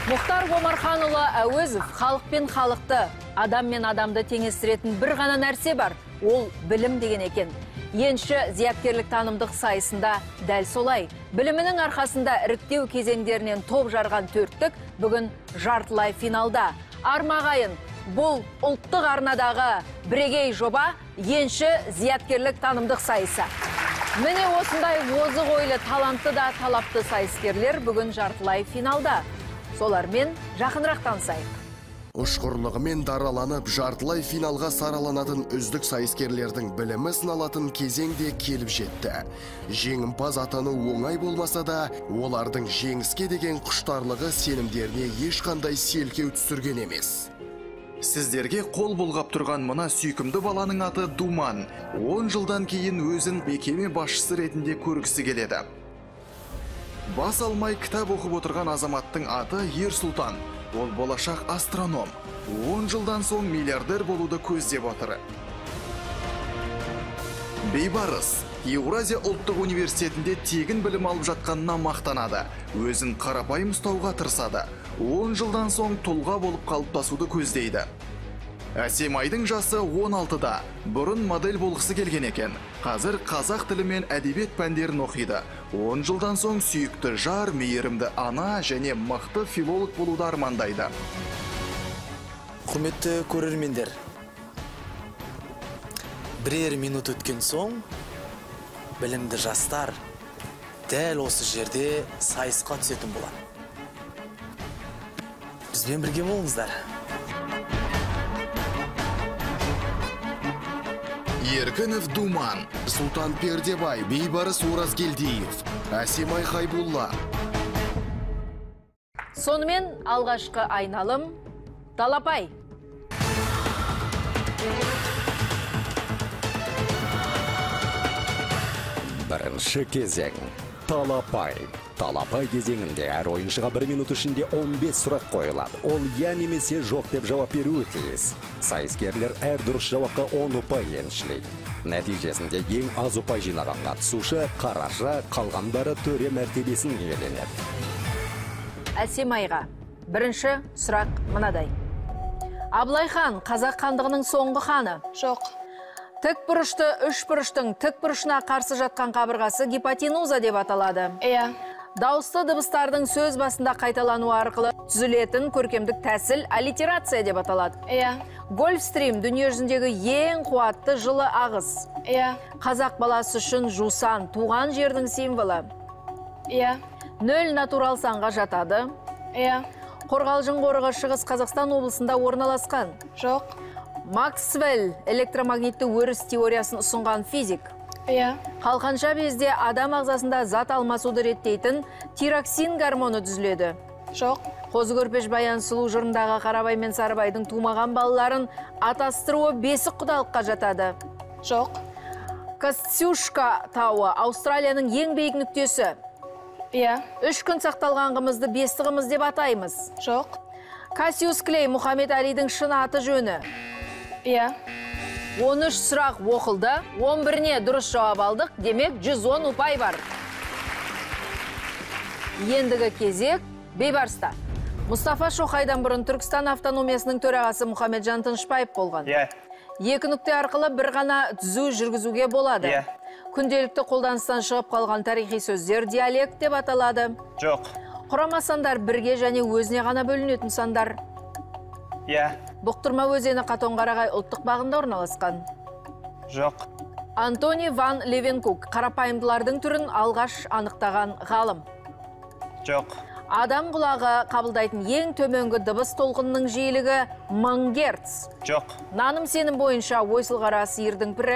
Мұхтар Омарханұлы Әуезов халық пен халықты, адам мен адамды теңестіретін бір ғана нәрсе бар. Ол білім деген екен. Енші зияткерлік танымдық сайысында дәл солай. Білімінің арқасында іріктеу кезеңдерінен топ жарған төрттік бүгін жартылай финалда. Армағайын, бұл ұлттық арнадағы бірегей жоба енші зияткерлік танымдық сайысы. Міне осындай озық ойлы, талантты да талапты сайыскерлер бүгін жартылай финалда. Солармен жақынырақ танысайық. Ұшқырлығымен дараланып, жартылай финалға сараланатын үздік сайыскерлердің білімі сыналатын кезеңде келіп жетті. Жеңімпаз атану оңай болмаса да, олардың жеңіске деген құштарлығы сенімдеріне ешқандай селкеу түсірген емес. Сіздерге қол бұлғап тұрған мына сүйкімді баланың аты Думан. 10 жылдан кейін өзін мекеме басшысы ретінде көргісі келеді. Бас алмай кітап оқып отырған азаматтың аты Ерсұлтан. Ол болашақ астроном. 10 жылдан соң миллиардер болуды көздеп отыр. Бейбарыс Еуразия ұлттық университетінде тегін білім алып жатқанына мақтанады. Өзін қарапайым ұстауға тырысады. 10 жылдан соң тұлға болып қалыптасуды көздейді. Әсемайдың жасы 16-да. Бұрын модель болғысы келген екен. Қазір қазақ тілі мен әдебиет пәндерін оқиды. 10 жылдан соң сүйікті жар, мейірімді ана және мықты филолог болуды армандайды. Құрметті көрермендер, бірер минут өткен соң, білімді жастар дәл осы жерде сайысқа түсетін болады. Бізбен бірге болыңыздар. Еркінов Думан, Сұлтан Пердебай, Бейбарыс Оразгелдиев, Әсемай Хайбулла. Сонымен алғашқы айналым Талапай. Бірінші кезең Талапай. Талапай кезеңінде әр ойыншыға 1 минут ішінде 15 сұрақ қойылады. Ол я немесе жоқ деп жауап беруі тиіс. Сайыскерлер әр дұрыс жауапқа 10 ұпай еншілейді. Нәтижесінде ең аз ұпай жинаған қатысушы қараша, қалғандары төре мәртебесін иеленеді. Әсемайға бірінші сұрақ мынадай. Абылай хан қазақ хандығының соңғы ханы? Жоқ. Тік бұрышты үш бұрыштың тік бұрышына қарсы жатқан қабырғасы гипотенуза деп аталады. Иә. Дауысты дыбыстардың сөз басында қайталану арқылы түзілетін көркемдік тәсіл аллитерация деп аталады. Иә. Гольфстрим дүниежүзіндегі ең қуатты жылы ағыс. Иә. Қазақ баласы үшін жусан, туған жердің символы. Иә. Нөл натурал санға жатады. Иә. Қорғалжын қорығы Шығыс Қазақстан облысында орналасқан. Жоқ. Максвелл электромагнитті өріс теориясын ұсынған физик. Иә. Қалқанша безде адам ағзасында зат алмасуды реттейтін тироксин гормоны түзіледі. Жоқ. Қозы көрпеш Баян Сұлу жырындағы Қарабай мен Сарыбайдың тумаған балаларын атастыруы бесік құдалыққа жатады. Жоқ. Кастюшка тауы Аустралияның ең биік нүктесі. Иә. 3 күн сақталған қымызды бесті қымыз деп атаймыз. Жоқ. Кассиус Клей Мұхаммед Алидің шын аты жөні. Иә. 13 сұрақ оқылды, 11-не дұрыс жауап алдық, демек 110 ұпай бар. Ендігі кезек Бейбарыста. Мұстафа Шоқайдан бұрын Түркістан автономиясының төрағасы Мұхамеджан Тынышпаев болған. Иә. 2 нүкте арқылы бір ғана түзу жүргізуге болады. Иә. Күнделікті қолданыстан шығып қалған тарихи сөздер диалект деп аталады. Жоқ. Құрама сандар бірге және өзіне ғана бөлінетін сандар. Иә. Бұқтырма өзені Қатонқарағай ұлттық бағында орналасқан. Жоқ. Антони Ван Левенкук қарапайымдылардың түрін алғаш анықтаған ғалым. Жоқ. Адам құлағы қабылдайтын ең төменгі дыбыс толқынының жиілігі 1000 Гц. Жоқ. Наным сенім бойынша ойсылғара сиырдың пірі.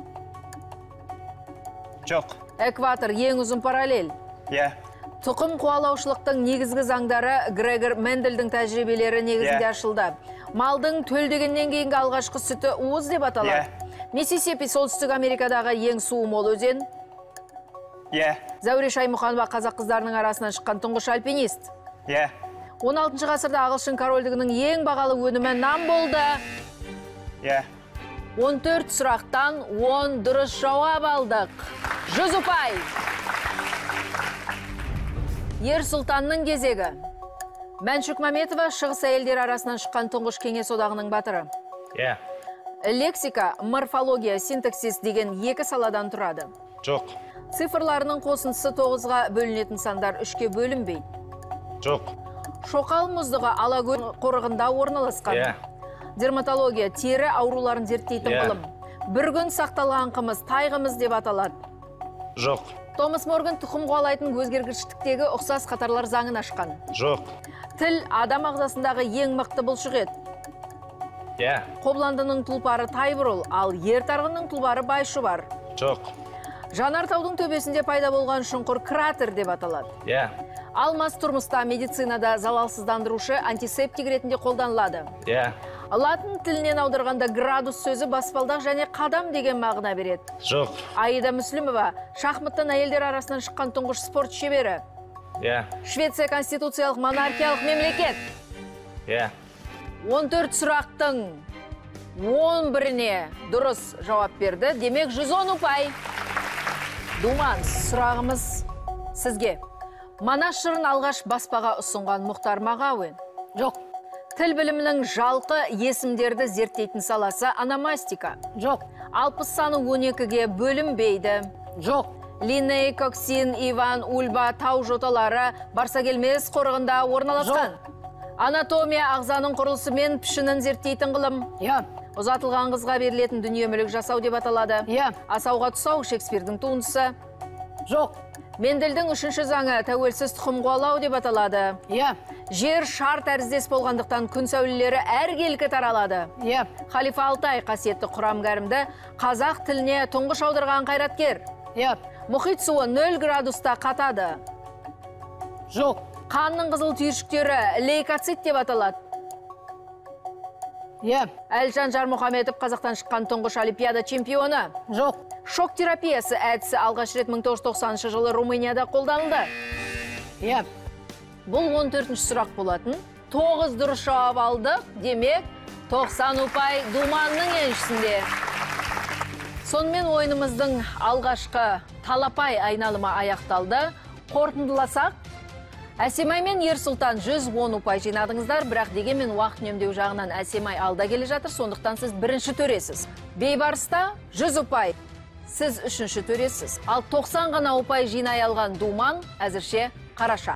Жоқ. Экватор ең ұзын параллель. Иә. Тұқым қуалаушылықтың негізгі заңдары Грегор Мендельдің тәжірибелері негізінде ашылды. Малдың төлдегеннен кейінгі алғашқы сүті уыз деп аталады. Миссисипи солтүстік Америкадағы ең суы мол өзен. Иә. Зәуре Шаймұханова қазақ қыздарының арасынан шыққан тұңғыш альпинист. Иә. 16 ғасырда Ағылшын корольдігінің ең бағалы өнімі нан болды. Иә. 14 сұрақтан 10 дұрыс жауап алдық. 100 ұпай. Ерсұлтанның кезегі. Мәншүк Мәметова шығыс әйелдер арасынан шыққан тұңғыш кеңес одағының батыры. Yeah. Лексика, морфология, синтаксис деген екі саладан тұрады. Жоқ. Цифрларының қосындысы 9-ға бөлінетін сандар 3-ке бөлінбейді. Жоқ. Шоқал мұздығы Алакөл қорығында орналасқан. Yeah. Дерматология, тері ауруларын зерттейтін Yeah. ғылым. Bir gün сақталған қымыз, тайғымыз деп аталады. Жоқ. Томас Морган тұқым қуалайтын өзгергіштіктегі ұқсас қатарлар заңын ашқан. Жоқ. Тіл адам ағзасындағы ең мықты бұлшық ет. Yeah. Қобландының тұлпары тайбұрыл, ал ер тарғынның тұлпары байшұбар. Жоқ. Жанартаудың төбесінде пайда болған шұңқыр кратер деп аталады. Yeah. Алмас тұрмыста медицинада залалсыздандырушы антисептик ретінде қолданылады. Yeah. Латын тілінен аударғанда градус сөзі баспалдақ және қадам деген мағына береді. Жоқ. Аида Мүслімова шахматтан әйелдер арасынан шыққан тұңғыш спорт шебері. Yeah. Швеция конституциялық монархиялық мемлекет. Yeah. 14 сұрақтың 11-не дұрыс жауап берді. Демек 110 ұпай. Думан, сұрағымыз сізге. Манас жырын алғаш баспаға ұсынған Мұхтар Мағауин. Жоқ. Тіл білімінің жалқы есімдерді зерттейтін саласы аномастика. Жоқ. 60 саны 12-ге бөлінбейді. Жоқ. Линней, Коксин, Иван, Ульба, тау жоталары Барсакелмес қорығында орналасқан. Анатомия ағзаның құрылысы мен пішінін зерттейтін ғылым. Я. Ұзатылған қызға берілетін дүние мүлік жасау деп аталады. Я. Асауға тұсау Шекспирдің туындысы. Жоқ. Менделдің 3-ші заңы тәуелсіз тұқым қуалау деп аталады. Я. Жер шар тәріздес болғандықтан күн сәулелері әргелкі таралады. Я. Халифа Алтай қасиетті Құран кәрімді қазақ тіліне тұңғыш аударған қайраткер. Я. Мұхит суы 0 градуста қатады. Жоқ. Қанның қызыл түйіршіктері лейкоцит деп аталады. Я. Әлжан Жармұхаметов Қазақтан шыққан тұңғыш олимпиада чемпионы. Жоқ. Шок терапиясы әдісі алғаш рет 1990 жылы Румынияда қолданылды. Я. Бұл 14-ші сұрақ болатын. 9 дұрыс жауап алды. Демек, 90 ұпай Думанның еншісінде. Сонымен ойынымыздың алғашқы талапай айналымы аяқталды. Қорытындыласақ, Әсемай мен Ерсұлтан 110 ұпай жинадыңыздар, бірақ дегенмен уақыт үнемдеу жағынан Әсемай алда келе жатыр, сондықтан сіз бірінші төресіз. Бейбарыста 100 ұпай, сіз үшінші төресіз. Ал 90 ғана ұпай жинай алған Думан әзірше қараша.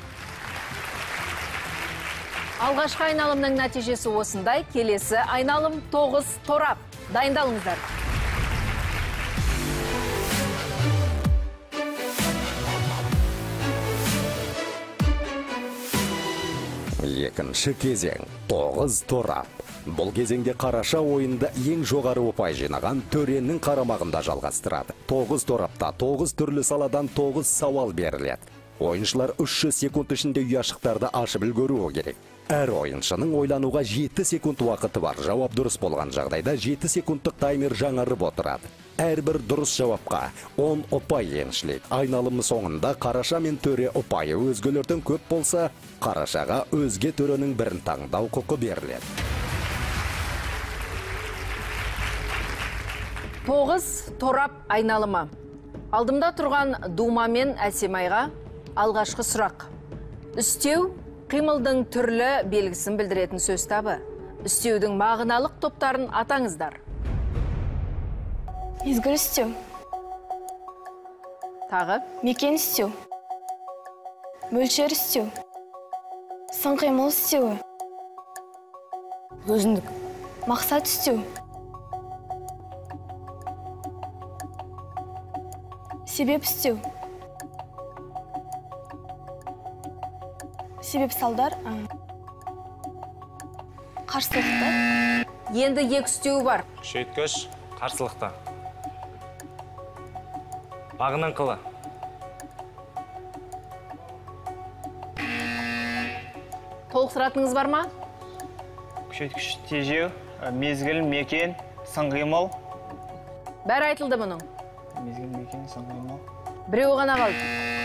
Алғашқы айналымның нәтижесі осындай, келесі айналым 9 торап. Дайындалыңыздар. Екінші кезең 9 торап. Бұл кезеңде қараша ойында ең жоғары ұпай жинаған төренің қарамағында жалғастырады. 9 торапта 9 түрлі саладан 9 сауал беріледі. Ойыншылар 300 секунд ішінде ұяшықтарды ашып үлгеруі керек. Әр ойыншының ойлануға 7 секунд уақыты бар. Жауап дұрыс болған жағдайда 7 секундтық таймер жаңарып отырады. Әрбір дұрыс жауапқа 10 ұпай еншілейді. Айналымы соңында қараша мен төре ұпайы өзгелерден көп болса, қарашаға өзге төренің бірін таңдау құқы беріледі. 9 торап айналымы. Алдымда тұрған Дума мен Әсемайға алғашқы сұрақ. Үстеу қимылдың түрлі белгісін білдіретін сөз табы. Үстеудің мағыналық топтарын атаңыздар. Мезгіл үстеу. Тағы. Мекен үстеу. Мөлшер үстеу. Сын қимыл үстеуі. Өзіндік. Мақсат үстеу. Себеп үстеу. Себеп салдар. Қарсылықты. Енді екі үстеу бар. Шүйткіш, қарсылықта. Бағыныңқылы. Толықтыратыңыз бар ма? Күшейткіш тежеу, мезгіл, мекен, сын қимыл. Бәрі айтылды мұның. Мезгіл, мекен, сын қимыл. Біреу ғана қалды.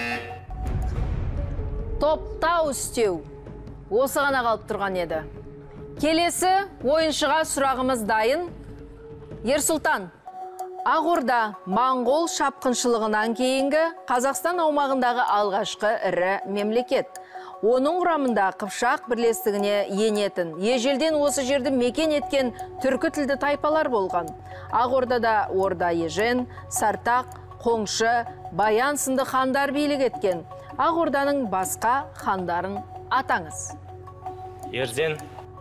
Топтау үстеу. Осы ғана қалып тұрған еді. Келесі ойыншыға сұрағымыз дайын. Ерсұлтан, Ағорда Моңғол шапқыншылығынан кейінгі Қазақстан аумағындағы алғашқы ірі мемлекет. Оның құрамында Қыпшақ бірлестігіне енетін, ежелден осы жерді мекен еткен түркі тілді тайпалар болған. Ағордада Орда Ежен, Сартақ, Қоңшы, Баян сынды хандар билік еткен. Ағорданың басқа хандарын атаңыз. Ерзен,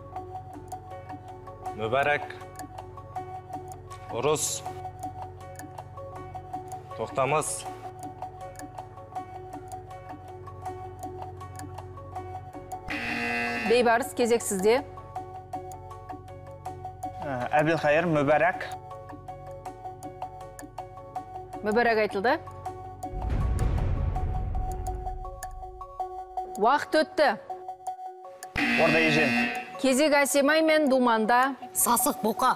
Мүбәрәк, Ұрыс, Тоқтамыс, Бейбарыс, кезек сізде. Әбілқайыр, Мүбәрәк, Мүбәрәк айтылды. Уақыт өтті. Орда Ежен, Кезек Әсемай мен Думанда. Сасық Боқа.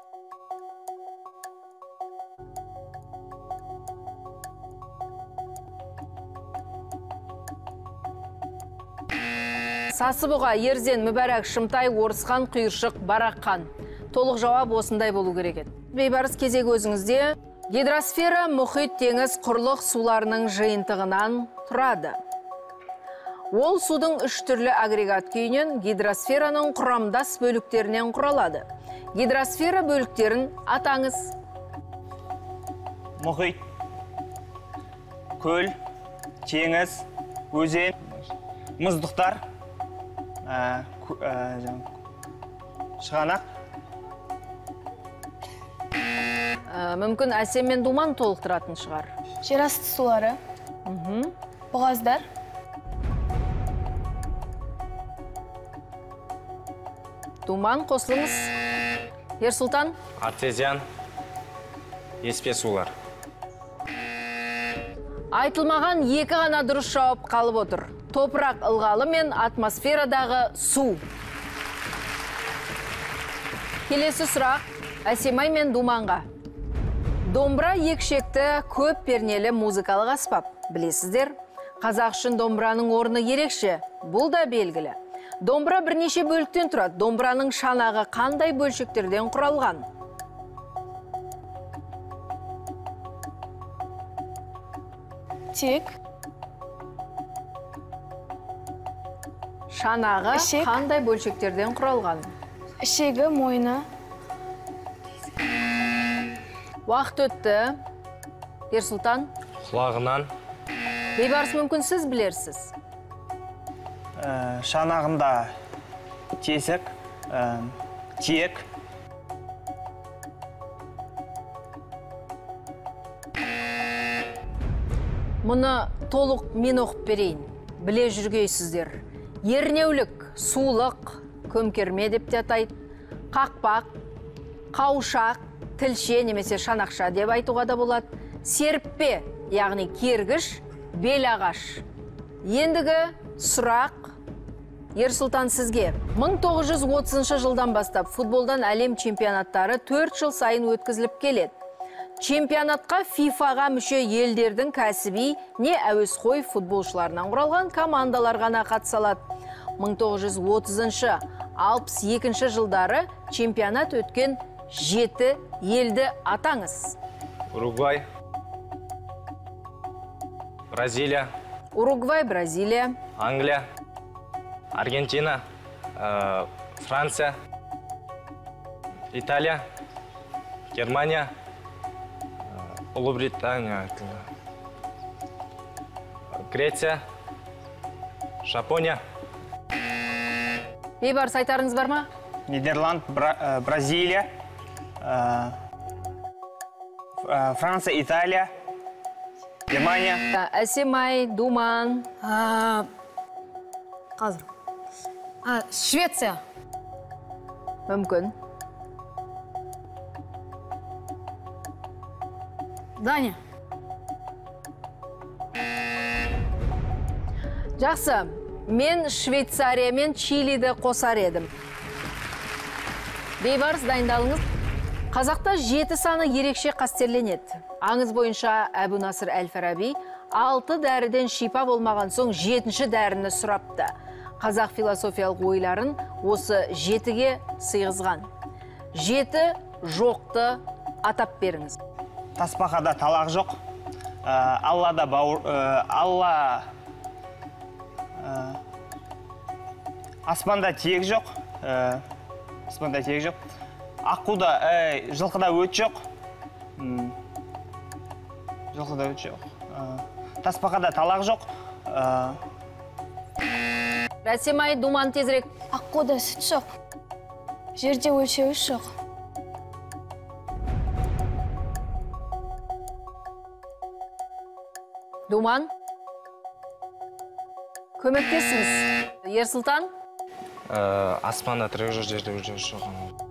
Сасыбұға, Ерзен, Мүбәрәк, Шымтай, Орысхан, Құйыршық, Бараққан. Толық жауап осындай болу керек еді. Бейбарыс, кезек өзіңізде. Гидросфера мұхит теңіз құрлық суларының жиынтығынан тұрады. Ол судың үш түрлі агрегат күйінен гидросфераның құрамдас бөліктерінен құралады. Гидросфера бөліктерін атаңыз. Мұхит, көл, теңіз, өзен, мұздықтар, шығанақ. Мүмкін Әсем мен Думан толықтыратын шығар. Жерасты сулары. Бұғаздар. Думан, қосылыңыз. Ерсұлтан. Артезиан, еспе сулар. Айтылмаған екі ғана дұрыс жауап қалып отыр. Топырақ ылғалы мен атмосферадағы су. Келесі сұрақ Әсемай мен Думанға. Домбыра екшекті көп пернелі музыкалық аспап. Білесіздер, қазақ үшін домбыраның орны ерекше. Бұл да белгілі. Домбыра бірнеше бөліктен тұрады. Домбыраның шанағы қандай бөлшектерден құралған? Тек. Шанағы Ішек. қандай бөлшектерден құралған? Ішегі, мойны. Уақыт өтті. Ерсұлтан. Құлағынан, Бейбарыс, мүмкін сіз білерсіз. шанағында тесік, тиек. Мұны толық мен оқып берейін. Біле жүргейсіздер. Ернеулік, сулық, көмкерме деп те атайды. Қақпақ, қаушақ, тілше немесе шанақша деп айтуға да болады. Серіппе, яғни кергіш, бел ағаш. Ендігі сұрақ Ерсұлтан сізге. 1930 жылдан бастап футболдан әлем чемпионаттары 4 жыл сайын өткізіліп келеді. Чемпионатқа FIFA-ға мүше елдердің кәсіби не әуесқой футболшыларынан құралған командалар ғана қатыса алады. 1930-62 жылдары чемпионат өткен 7 елді атаңыз. Уругвай, Бразилия, Уругвай, Бразилия, Англия, Аргентина, Франция, Италия, Германия, Ұлыбритания, Греция, Жапония. Бейбарыс, айтарыңыз бар ма? Нидерланд, Бразилия, Франция, Италия, Германия. Әсемай, Думан. Қазір. Швеция. Мүмкін. Дания. Жақсы, мен Швейцария мен Чилиді қосар едім. Бейбарыс, дайындалыңыз. Қазақта 7 саны ерекше қастерленеді. Аңыз бойынша Әбу Насыр Әл-Фараби 6 дәріден шипа болмаған соң 7-ші дәріні сұрапты. Қазақ философиялық ойларын осы 7-ге сыйғызған. 7 жоқты атап беріңіз. Тасбақада талақ жоқ. Аллада Аспанда тиек жоқ. Аспанда тиек жоқ. Аққуда, жылқыда өт жоқ. Жылқыда өт жоқ. Тасбақада талақ жоқ. Рәсемай, Думан тезірек. Аққуда сүт жоқ. Жерде өлшеуіш жоқ. Думан. Көмектесіңіз. Ерсұлтан. Аспанда тірек жоқ, жерде өлшеуіш жоқ.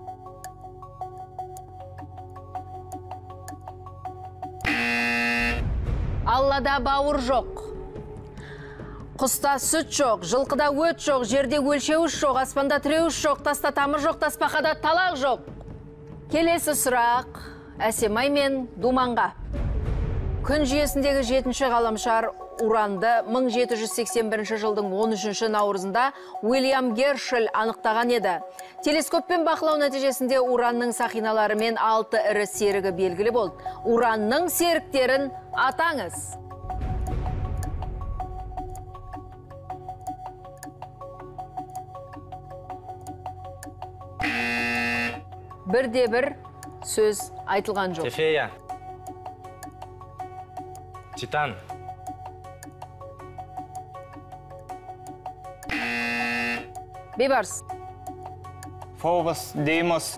Аллада бауыр жоқ. Құста сүт жоқ, жылқыда өт жоқ, жерде өлшеуіш жоқ, аспанда тіреуіш жоқ, таста тамыр жоқ, тасбақада талақ жоқ. Келесі сұрақ Әсемай мен Думанға. Күн жүйесіндегі 7-ші ғаламшар уранды 1781 жылдың 13 наурызында Уильям Гершель анықтаған еді. Телескоппен бақылау нәтижесінде уранның сақиналары мен 6 ірі серігі белгілі болды. Уранның серіктерін атаңыз. Бірде-бір сөз айтылған жоқ. Тефея. Титан. Бейбарс. Фобос, Деймос.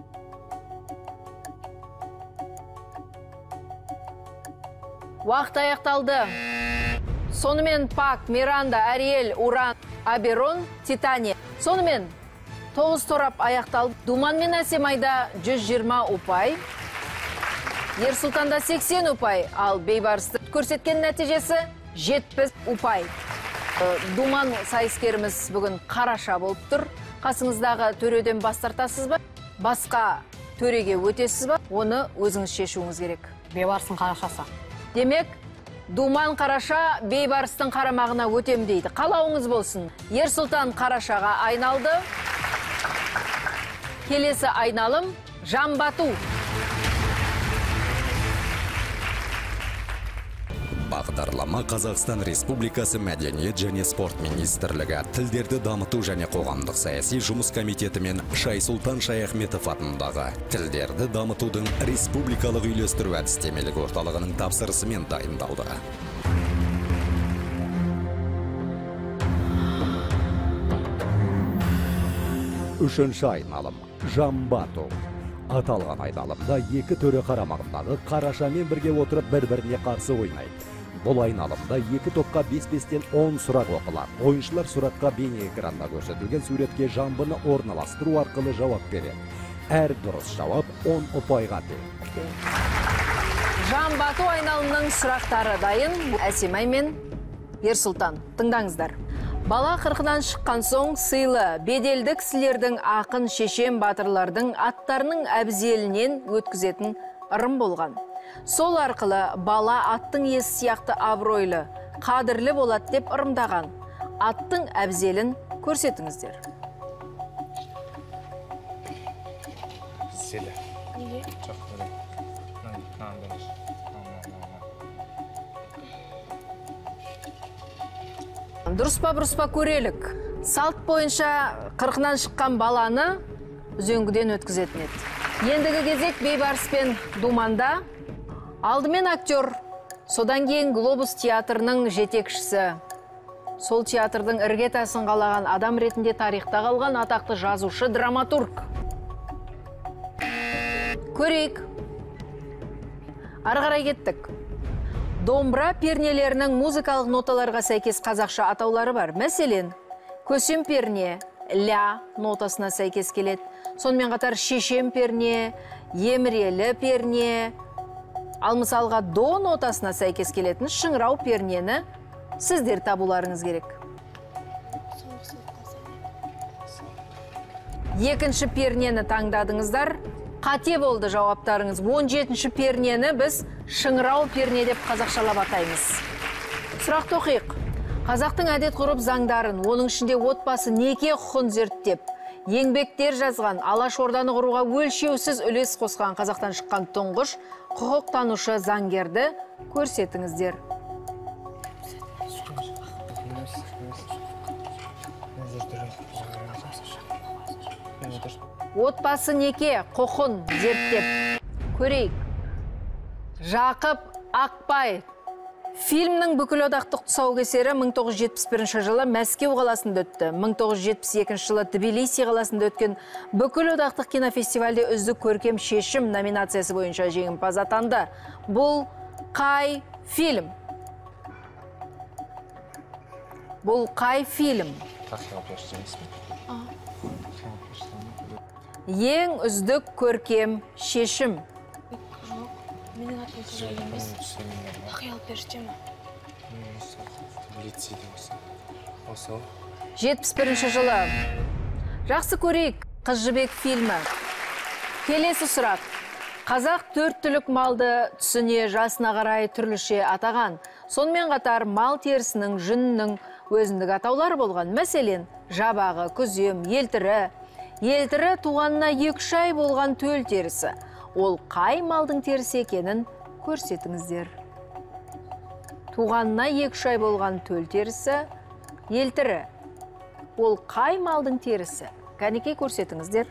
Уақыт аяқталды. Сонымен Пак, Миранда, Ариэль, Уран, Аберон, Титания. Сонымен 9 торап аяқталды. Думан мен Әсемайда 120 ұпай. Ерсұлтанда 80 ұпай, ал Бейбарсты көрсеткен нәтижесі 70 ұпай. Думан сайыскеріміз бүгін қараша болып тұр. Қасыңыздағы төреден бас тартасыз ба? Басқа төреге өтесіз ба? Оны өзіңіз шешуіңіз керек. Бейбарстың қарашасы. Демек, Думан қараша Бейбарстың қарамағына өтем дейді. Қалауыңыз болсын. Ерсұлтан қарашаға айналды. Келесі айналым жамбату. Бағдарлама Қазақстан Республикасы Мәдениет және спорт министрлігі, тілдерді дамыту және қоғамдық саяси жұмыс комитеті мен Шайсұлтан Шаяхметов атындағы тілдерді дамытудың республикалық үйлестіру әдістемелік орталығының тапсырысымен дайындалды. Үшінші айналым жамбату. Аталған айналымда екі төре қарамағындағы қарашамен бірге отырып бір-біріне қарсы ойнайды. Бұл айналымда екі топқа 5-5-тен 10 сұрақ оқылады. Ойыншылар сұратқа бейне экранда көрсетілген суретке жамбыны орналастыру арқылы жауап береді. Әр дұрыс жауап 10 ұпайға тең. Жамбату айналымның сұрақтары дайын. Әсемай мен Ерсұлтан, тыңдаңыздар. Бала қырқынан шыққан соң сыйлы, беделді кісілердің ақын шешен батырлардың аттарының әбзелінен өткізетін ырым болған. Сол арқылы бала аттың есі сияқты абыройлы, қадірлі болады деп ырымдаған. Аттың әбзелін көрсетіңіздер. Селі. Неге? Дұрыс па, бұрыс па көрелік. Салт бойынша қырқынан шыққан баланы үзеңгіден өткізетін еді. Ендігі кезек Бейбарс пен Думанда. Алдымен актер, содан кейін Глобус театрының жетекшісі. Сол театрдың іргетасын қалаған адам ретінде тарихта қалған атақты жазушы, драматург. Көрейік. Ары қарай кеттік. Домбыра пернелерінің музыкалық ноталарға сәйкес қазақша атаулары бар. Мәселен, көсем перне ля нотасына сәйкес келеді. Сонымен қатар шешем перне, емірелі перне, ал мысалға до нотасына сәйкес келетін шыңырау пернені сіздер табуларыңыз керек. Екінші пернені таңдадыңыздар. Қате болды жауаптарыңыз. 17-ші пернені біз шыңырау перне деп қазақшалап атаймыз. Сұрақты оқиық. Қазақтың әдет ғұрып заңдарын, оның ішінде отбасы неке құқын зерттеп, еңбектер жазған, Алашорданы құруға өлшеусіз үлес қосқан қазақтан шыққан тұңғыш құқықтанушы заңгерді көрсетіңіздер. Отбасы неке құқын зерттеп көрейік. Жақып Ақбай. Фильмнің бүкілодақтық тұсаукесері 1971 жылы Мәскеу қаласында өтті. 1972 жылы Тбилиси қаласында өткен бүкілодақтық кинофестивальде үздік көркем шешім номинациясы бойынша жеңімпаз атанды. Бұл қай фильм? Бұл қай фильм? Ең үздік көркем шешім. Менің атым Сызай емес. Ақиял періште ме? 71 жылы. Жақсы көрейік, Қыз жібек фильмі. Келесі сұрақ. Қазақ 4 түлік малды түсіне жасына қарай түрліше атаған. Сонымен қатар мал терісінің, жүннің өзіндік атаулары болған. Мәселен, жабағы, күзем, елтірі. Елтірі туғанына 2 ай болған төл терісі. Ол қай малдың терісі екенін көрсетіңіздер. Туғанына 2 ай болған төл терісі, елтірі. Ол қай малдың терісі? Кәнекей көрсетіңіздер.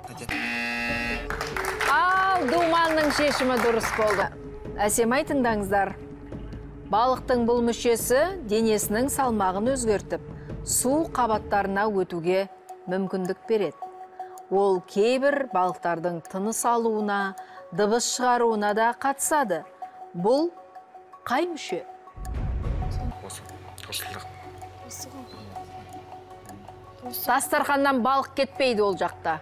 Ал Думанның шешімі дұрыс болды. Әсемай тыңдаңыздар. Балықтың бұл мүшесі денесінің салмағын өзгертіп, су қабаттарына өтуге мүмкіндік береді. Ол кейбір балықтардың тыныс алуына, дыбыс шығаруына да қатысады. Бұл қай мүше? Дастарханнан балық кетпейді ол жақта.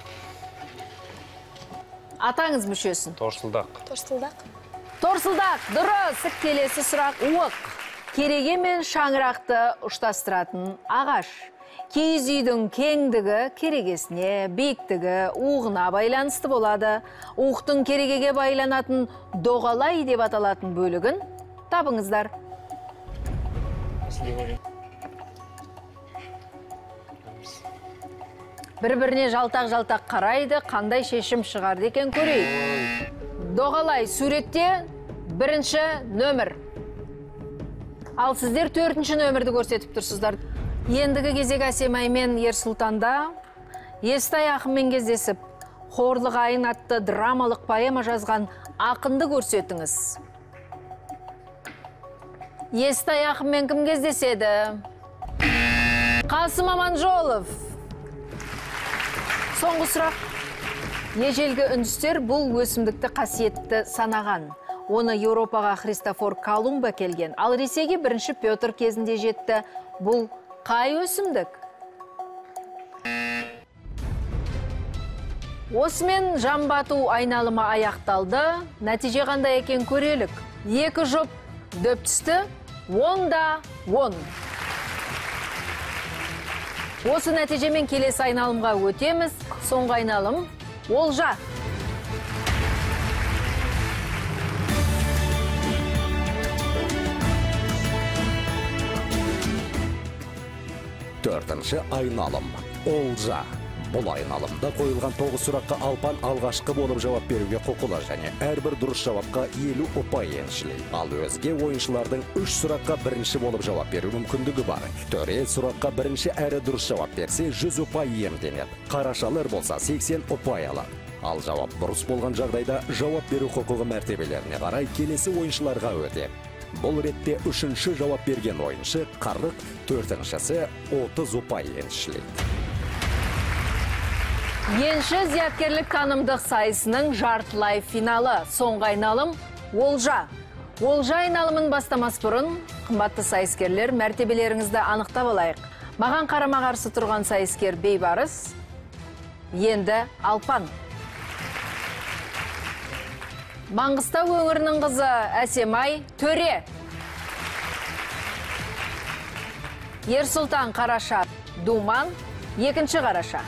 Атаңыз мүшесін. Торсылдақ. Торсылдақ, дұрыс. Келесі сұрақ. Уық. Кереге мен шаңырақты ұштастыратын ағаш. Киіз үйдің кеңдігі керегесіне, биіктігі уғына байланысты болады. Уықтың керегеге байланатын доғалай деп аталатын бөлігін табыңыздар. Бір-біріне жалтақ-жалтақ қарайды, қандай шешім шығарды екен көрейік. Доғалай суретте 1-ші нөмір. Ал сіздер 4-ші нөмірді көрсетіп тұрсыздар. Ендігі кезек Әсемай мен Ерсұлтанда Естай ақынмен кездесіп, Хорлық айын атты драмалық поэма жазған ақынды көрсетіңіз. Естай ақынмен кім кездеседі? Қасым Аманжолов. Соңғы сұрақ. Ежелгі үндістер бұл өсімдікті қасиетті санаған. Оны Еуропаға Христофор Колумб келген. Ал Ресейге 1-ші Петр кезінде жетті. Бұл қай өсімдік? Осымен жамбату айналымы аяқталды. Нәтиже қандай екен көрелік. 2 жұп дөп түсті, 10-10. Осы нәтижемен келесі айналымға өтеміз. Соңғы айналым Олжа. Төртінші айналым Олжа. Бұл айналымда қойылған 9 сұраққа Алпан алғашқы болып жауап беруге құқылы және әрбір дұрыс жауапқа 50 ұпай еншілейді. Ал өзге ойыншылардың 3 сұраққа 1-ші болып жауап беру мүмкіндігі бар. Төре сұраққа 1-ші әрі дұрыс жауап берсе 100 ұпай иемденеді. Қарашалар болса 80 ұпай алады. Ал жауап бұрыс болған жағдайда жауап беру құқығы мәртебелеріне қарай келесі ойыншыларға өтеді. Бұл ретте 3-ші жауап берген ойыншы 40, 4-шісі 30 ұпай еншілейді. Енші зияткерлік танымдық сайысының жартылай финалы. Соңғы айналым Олжа. Олжа айналымын бастамас бұрын, қымбатты сайыскерлер, мәртебелеріңізді анықтап алайық. Маған қарама-қарсы тұрған сайыскер Бейбарыс, енді Алпан. Маңғыстау өңірінің қызы Әсемай Төре. Ерсұлтан Қараша Думан, 2-ші Қараша.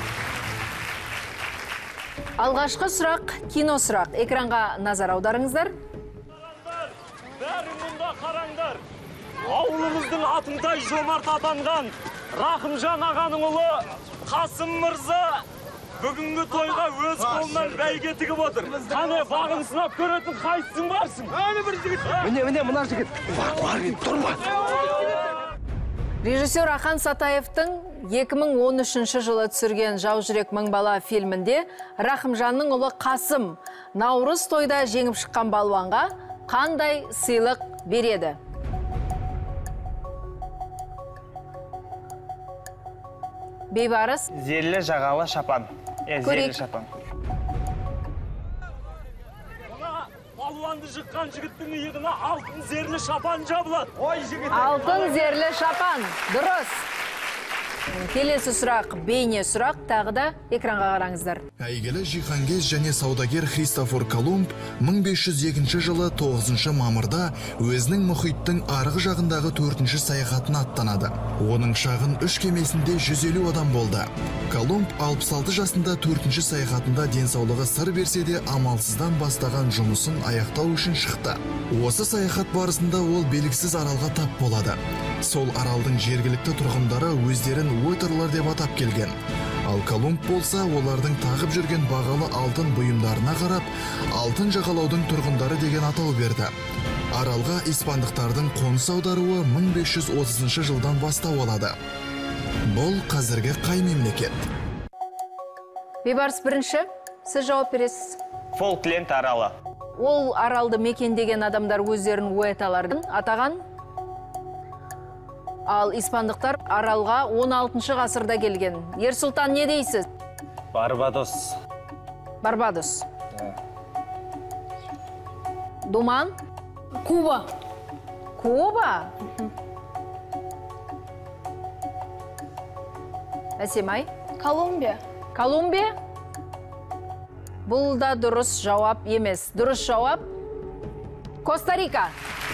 Алғашқы сұрақ кино сұрақ. Экранға назар аударыңыздар. Бәрі мұнда қараңдар. Ауылымыздың атындай жомарт атанған Рахымжан ағаның ұлы Қасым мырза бүгінгі тойға өз қолынан бәйге тігіп отыр. Қане бағын сынап көретін қайсың барсың? Әне бір жігіт. Міне, мына жігіт. Бар, тұрма. Режиссер Ахан Сатаевтың 2013 жылы түсірген «Жау жүрек мың бала» фильмінде Рахымжанның ұлы Қасым наурыз тойда жеңіп шыққан балуанға қандай сыйлық береді? Бейбарыс? Зерлі жағалы шапан. Зерлі шапан. Балуанды жыққан жігіттің иығына алтын зерлі шапан жабылады. Алтын зерлі шапан. Дұрыс. Келесі сұрақ, бейне сұрақ, тағы да экранға қараңыздар. Әйгілі жиһангез және саудагер Христофор Колумб 1502 жылы 9 мамырда өзінің мұхиттың арғы жағындағы 4-ші саяхатын аттанады. Оның шағын 3 кемесінде 150 адам болды. Колумб 66 жасында 4-ші саяхатында денсаулығы сыр берсе де амалсыздан бастаған жұмысын аяқтау үшін шықты. Осы саяхат барысында ол белгісіз аралға тап болады. Сол аралдың жергілікті тұрғындары өздерін Уотерлар деп атап келген. Ал Колумб болса, олардың тағып жүрген бағалы алтын бұйымдарына қарап, алтын жағалаудың тұрғындары деген атау берді. Аралға испандықтардың қоныс аударуы 1530 жылдан бастау алады. Бұл қазіргі қай мемлекет? Бейбарыс бірінші, сіз жауап бересіз. Фолкленд аралы. Ол аралды мекендеген адамдар өздерін уэталардың атаған. Ал испандықтар аралға 16 ғасырда келген. Ерсұлтан, не дейсіз? Барбадос. Барбадос. Думан? Куба. Куба? Әсемай? Колумбия. Колумбия? Бұл да дұрыс жауап емес. Дұрыс жауап? Коста-Рика.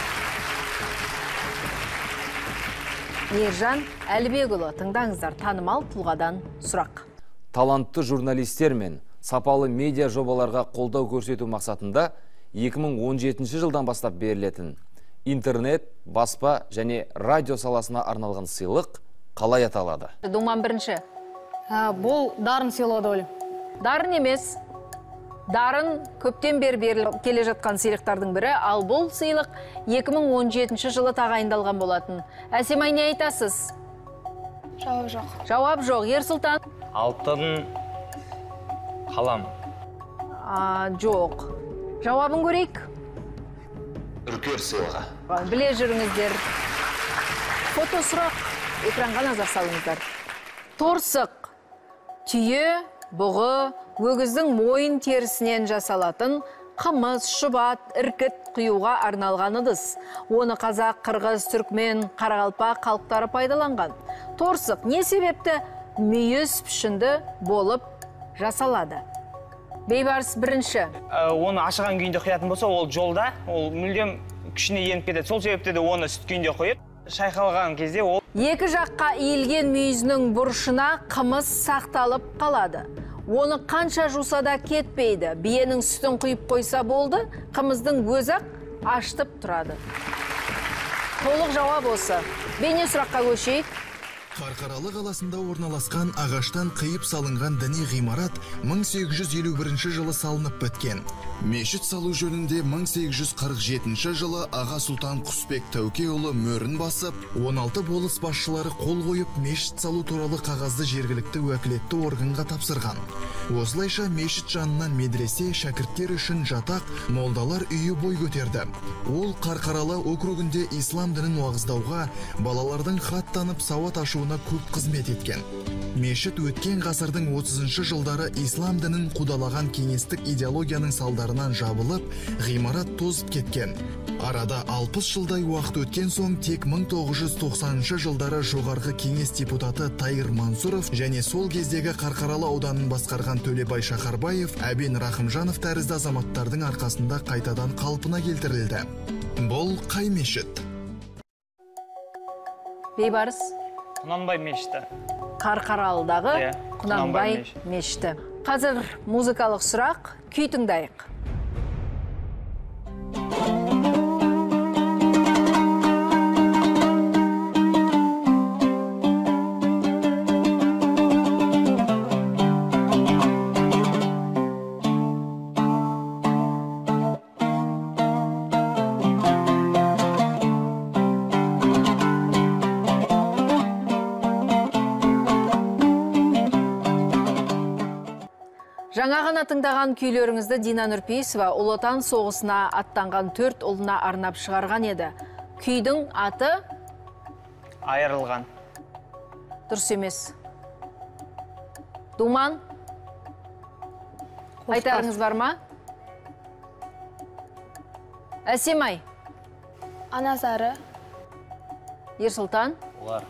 Ержан Әлібекұлы, тыңдаңыздар, танымал тұлғадан сұрақ. Талантты журналистер мен сапалы медиа жобаларға қолдау көрсету мақсатында 2017 жылдан бастап берілетін интернет, баспа және радио саласына арналған сыйлық қалай аталады? Думан бірінші. Бұл дарын сыйлығы ойлаймын. Дарын емес. Дарын көптен бері беріліп келе жатқан сыйлықтардың бірі, ал бұл сыйлық 2017 жылы тағайындалған болатын. Әсемай, не айтасыз? Жауап жоқ. Жауап жоқ. Ерсұлтан? Алтын қалам. Жоқ. Жауабын көрейік. Үркер сыйлығы. Біле жүріңіздер. Фото сұрақ. Экранға назар салыңыздар. Торсық, түйе, бұғы, өгіздің мойын терісінен жасалатын қымыз, шұбат, іркіт құюға арналған ыдыс. Оны қазақ, қырғыз, түркмен, қарақалпақ халықтары пайдаланған. Торсық не себепті мүйіз пішінді болып жасалады? Бейбарыс бірінші. Оны ашыған күйінде құятын болса, ол жолда, ол мүлдем күшіне еніп кетеді. Сол себепті де оны сүт күйінде қойып, шайқалған кезде ол... Екі жаққа иілген мүйізінің бұрышына қымыз сақталып қалады. Оны қанша жуса да кетпейді. Биенің сүтін құйып қойса болды, қымыздың өзі аштып тұрады. Толық жауап осы. Бейне сұраққа көшейік. Қарқаралы қаласында орналасқан ағаштан қиып салынған діни ғимарат 1851 жылы салынып біткен. Мешіт салу жөнінде 1847 жылы Аға Сұлтан Құсбек Тәукеұлы мөрін басып, 16 болыс басшылары қол қойып, мешіт салу туралы қағазды жергілікті уәкілетті органға тапсырған. Осылайша мешіт жанынан медресе, шәкірттер үшін жатақ, молдалар үйі бой көтерді. Ол Қарқаралы округінде ислам дінін уағыздауға, балалардың хат танып сауат ашуына көп қызмет еткен. Мешіт өткен ғасырдың 30 жылдары ислам дінін қудалаған кеңестік идеологияның салдарынан жабылып, ғимарат тозып кеткен. Арада 60 жылдай уақыт өткен соң тек 1990 жылдары жоғарғы кеңес депутаты Тайыр Мансуров және сол кездегі Қарқаралы ауданын басқарған Төлебай Шақарбаев, Әбен Рахымжанов тәрізді азаматтардың арқасында қайтадан қалпына келтірілді. Бұл қай мешіт? Бейбарыс? Құнанбай мешіті. Қарқаралыдағы Құнанбай мешіті. Қазір музыкалық сұрақ, күй тыңдайық. Жаңа ғана тыңдаған күйлеріңізді Дина Нұрпейісова Ұлы Отан соғысына аттанған 4 ұлына арнап шығарған еді. Күйдің аты? Айырылған. Дұрыс емес. Думан? Айтарыңыз бар ма? Әсемай? Аназары. Ерсұлтан? Олар.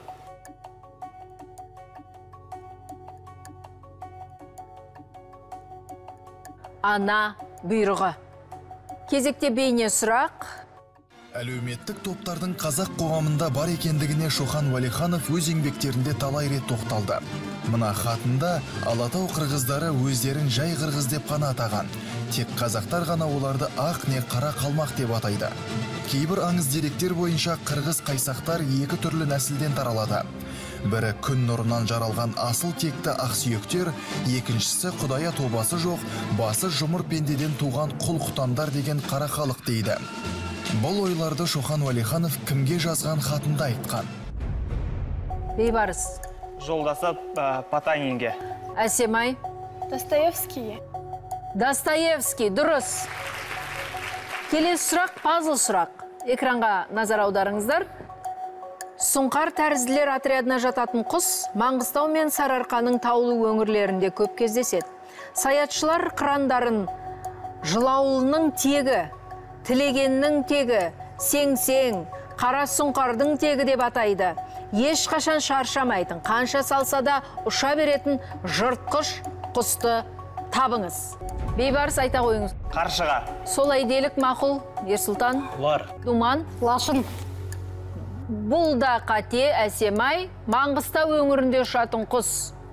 Ана бұйрығы. Кезекте бейне сұрақ. Әлеуметтік топтардың қазақ қоғамында бар екендігіне Шоқан Уәлиханов өз еңбектерінде талай рет тоқталды. Мына хатында Алатау қырғыздары өздерін жай қырғыз деп қана атаған. Тек қазақтар ғана оларды ақ не қара қалмақ деп атайды. Кейбір аңыз деректер бойынша қырғыз қайсақтар екі түрлі нәсілден таралады. Бірі күн нұрынан жаралған асыл текті ақсүйектер, екіншісі құдая тобасы жоқ, басы жұмыр пендеден туған құл құтандар деген қара халық дейді. Бұл ойларды Шоқан Уәлиханов кімге жазған хатында айтқан? Бейбарыс? Жолдасы Потанинге. Әсемай? Достоевский. Достоевский, дұрыс. Келесі сұрақ, пазл сұрақ. Экранға назар аударыңыздар. Сұңқар тәрізділер отрядына жататын құс Маңғыстау мен Сарыарқаның таулы өңірлерінде көп кездеседі. Саятшылар қырандарын жылауылының тегі, тілегеннің тегі, сең-сең, қара сұңқардың тегі деп атайды. Ешқашан шаршамайтын, қанша салса да ұша беретін жыртқыш құсты табыңыз. Бейбарыс, айта қойыңыз. Қаршыға. Солай делік мақұл. Ерсұлтан? Лар. Думан? Лашын. Бұл да қате. Әсемай? Маңғыстау өңірінде ұшатын құс.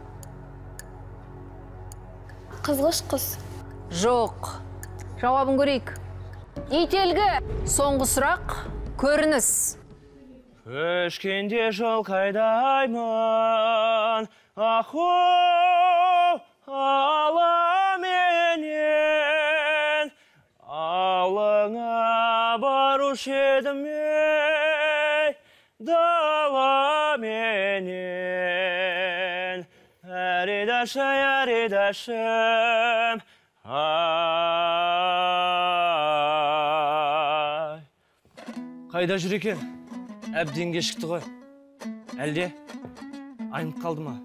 Қызғыш құс. Жоқ. Жауабын көрейік. Ителгі. Соңғы сұрақ. Көрініс. Өшкенде жол қайдаймын, аху, ала менен, алыңа барушы едім ей, дала менен, әридашым, ай. Қайда жүр екен? Әбден кешікті ғой. Әлде айнып қалды ма?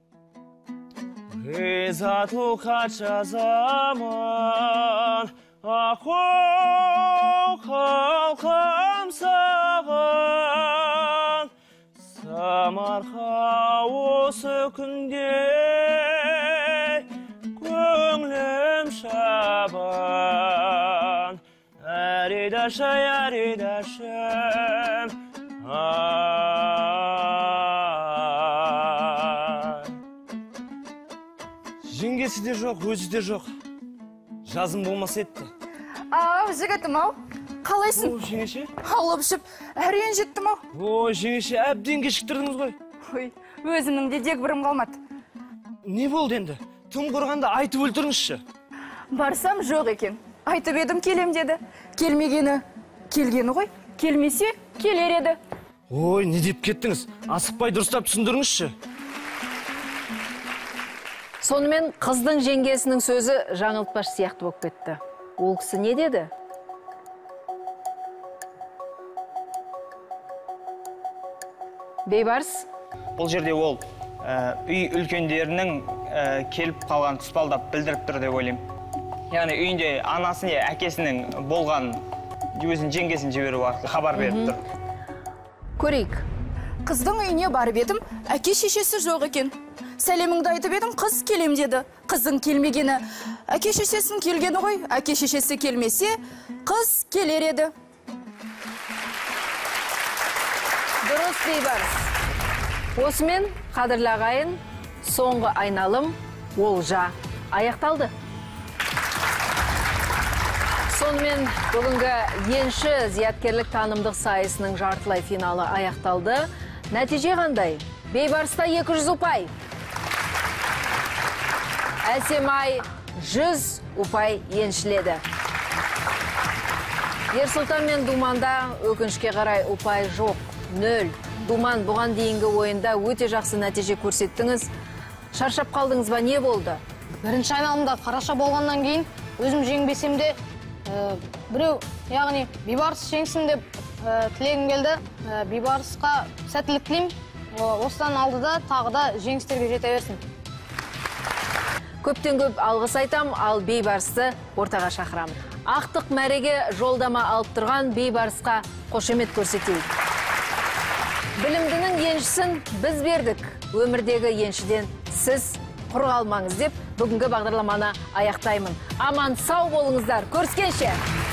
Ғизатлы хат жазамын, ақыл қалқам саған, Самарқа осы күнде көңілім шабан, әридашым, жеңгесі де жоқ, өзі де жоқ. Жазым болмас етті. Жігітім-ау, қалайсың? О, жеңеше? Алып ішіп, әрен жеттім-ау. О, жеңеше, әбден кешіктірдіңіз ғой. Ой, өзімнің де дек бірім қалмады. Не болды енді? Тым құрғанда айтып өлтіріңізші. Барсам жоқ екен. Айтып едім келем деді. Келмегені, келгені ғой. Келмесе, келер еді. Ой, не деп кеттіңіз? Асықпай дұрыстап түсіндіріңізші. Сонымен қыздың жеңгесінің сөзі жаңылтпаш сияқты болып кетті. Ол кісі не деді? Бейбарыс? Бұл жерде ол үй үлкендерінің келіп қалған тұспалдап білдіріп тұр деп ойлаймын. Яғни үйінде анасы не әкесінің болған өзінің жеңгесін жіберу арқылы хабар беріп тұр. Көрейік. Қыздың үйіне барып едім, әке шешесі жоқ екен. Сәлеміңді айтып едім, қыз келем деді. Қыздың келмегені, әке шешесінің келгені ғой. Әке шешесі келмесе, қыз келер еді. Дұрыс, Бейбарыс. Осымен, қадірлі ағайын, соңғы айналым олжа аяқталды. Сонымен бүгінгі енші зияткерлік танымдық сайысының жартылай финалы аяқталды. Нәтиже қандай? Бейбарыста 200 ұпай. Әсемай 100 ұпай еншіледі. Ерсұлтан мен Думанда өкінішке қарай ұпай жоқ, 0. Думан, бұған дейінгі ойында өте жақсы нәтиже көрсеттіңіз. Шаршап қалдыңыз ба, не болды? Бірінші айналымда қараша болғаннан кейін өзім жеңбесем де біреу, яғни Бейбарыс жеңсін деп тілегім келді. Бейбарысқа сәттілік тілеймін. Осыдан алдыда тағы да жеңістерге жете берсін. Көптен көп алғыс айтам, ал Бейбарысты ортаға шақырамын. Ақтық мәреге жолдама алып тұрған Бейбарысқа қошемет көрсетейік. Білімдінің еншісін біз бердік. Өмірдегі еншіден сіз құр қалмаңыз деп бүгінгі бағдарламаны аяқтаймын. Аман сау болыңыздар. Көріскенше!